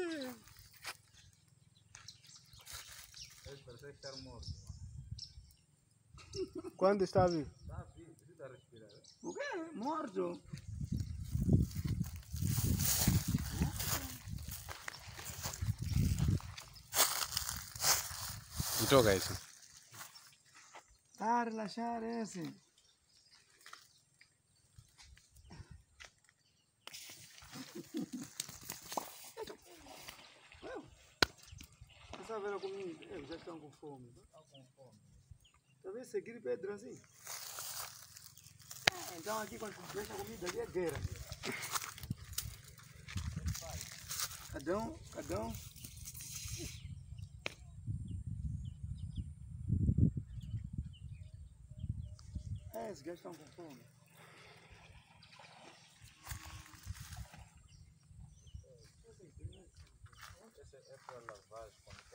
Parece estar morto. Quando está vivo? Está vivo, está a respirar. O quê? Morto. Joga isso. Tá a relaxar esse. Você vai ver a comida? Eles já estão com fome. Está com fome. Talvez seguir Pedro assim. Então aqui quando deixa a comida ali é guerra. Cada um. Esses gajos estão com fome. Essa é para lavagem.